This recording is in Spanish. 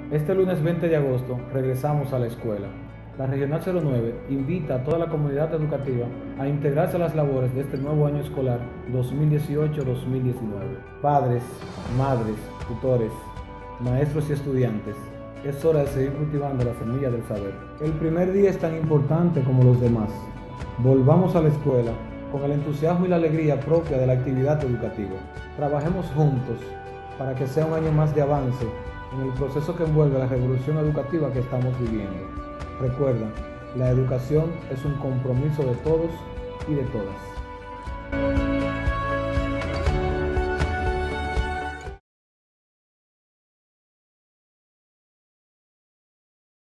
Este lunes 20 de agosto regresamos a la escuela. La Regional 09 invita a toda la comunidad educativa a integrarse a las labores de este nuevo año escolar 2018-2019. Padres, madres, tutores, maestros y estudiantes, es hora de seguir cultivando la semilla del saber. El primer día es tan importante como los demás. Volvamos a la escuela con el entusiasmo y la alegría propia de la actividad educativa. Trabajemos juntos para que sea un año más de avance en el proceso que envuelve la revolución educativa que estamos viviendo. Recuerda, la educación es un compromiso de todos y de todas.